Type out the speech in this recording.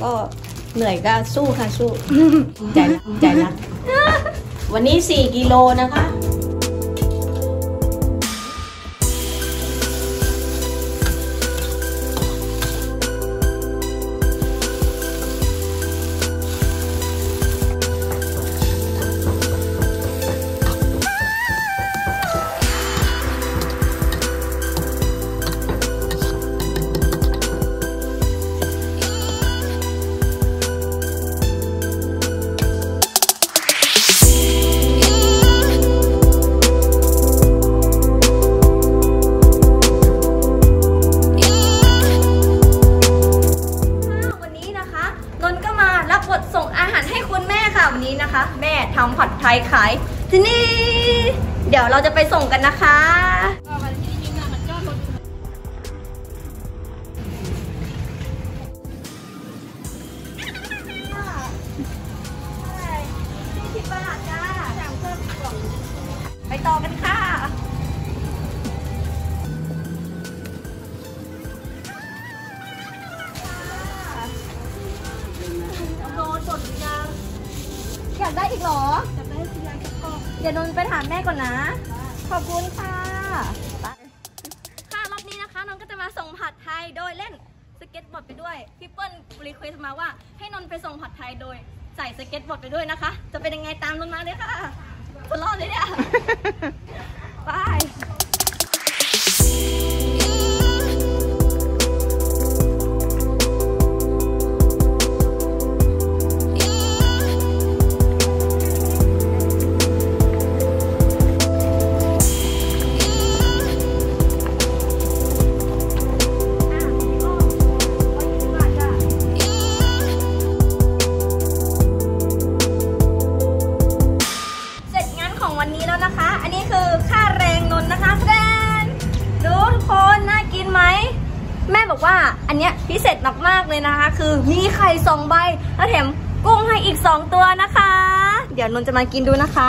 ก็เหนื่อยก็สู้ค่ะสู้ใจรักวันนี้4 กิโลนะคะวันนี้นะคะแม่ทำผัดไทยขายที่นี่เดี๋ยวเราจะไปส่งกันนะคะ20 บาทจ้าไปต่อกันค่ะโดนสดยังอยากได้อีกเหรออยากได้คุณยายสักกล่องเดี๋ยวนนไปถามแม่ก่อนนะขอบคุณค่ะรอบนี้นะคะนนก็จะมาส่งผัดไทยโดยเล่นสเก็ตบอร์ดไปด้วยพี่เปิ้ลรีเควสต์มาว่าให้นนไปส่งผัดไทยโดยใส่สเก็ตบอร์ดไปด้วยนะคะจะเป็นยังไงตามนนมาเลยค่ะคนรอดเลยเนี่ยไปวันนี้แล้วนะคะอันนี้คือค่าแรงนนนะคะแดนดูทุกคนน่ากินไหมแม่บอกว่าอันเนี้ยพิเศษมากๆเลยนะคะคือมีไข่2 ใบแล้วแถมกุ้งให้อีก2 ตัวนะคะเดี๋ยวนนจะมากินดูนะคะ